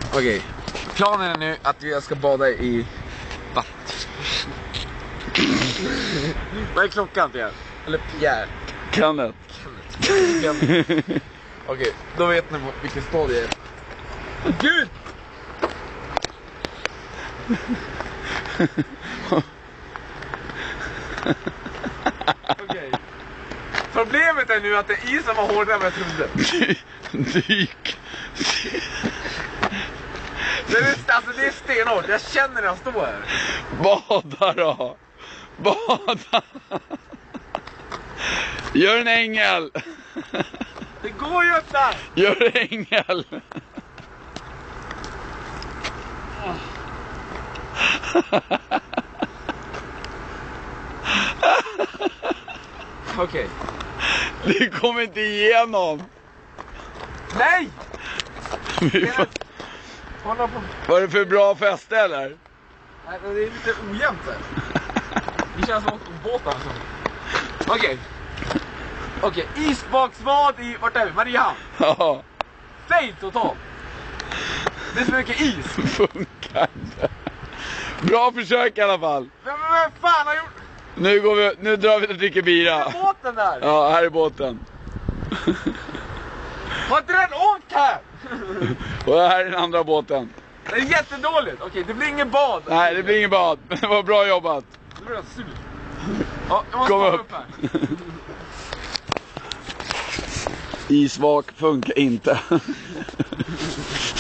Okej. Planen är nu att jag ska bada i vatten. Vad är klockan, Pierre? Eller Pierre? Kenneth. Okej, då vet ni vilken stad jag är. Gud! Okej. Problemet är nu att det är isen var hårdare än vad jag trodde. Dyk. Det är stenhårt, jag känner när jag står här. Bada då. Bada. Gör en ängel. Det går ju inte. Gör en ängel. Okej. Det kommer inte igenom. Nej! Hålla på. Var det för bra fäste eller? Nej, det är lite ojämnt här. Det känns som båtar alltså. Okej, isbaksvad i, vart är vi? Mariehamn. Ja. Fail totalt. Det är så mycket is. Funkar inte. Bra försök i alla fall. Vem fan har gjort? Nu drar vi och dricker bira. Är båten där? Ja, här är båten. Har inte den åkt här? Och här är den andra båten. Det är jättedåligt. Okej, det blir ingen bad. Nej, det blir ingen bad. Det var bra jobbat. Nu blir jag sur. Ja, jag måste Kom komma upp här. Isvak funkar inte.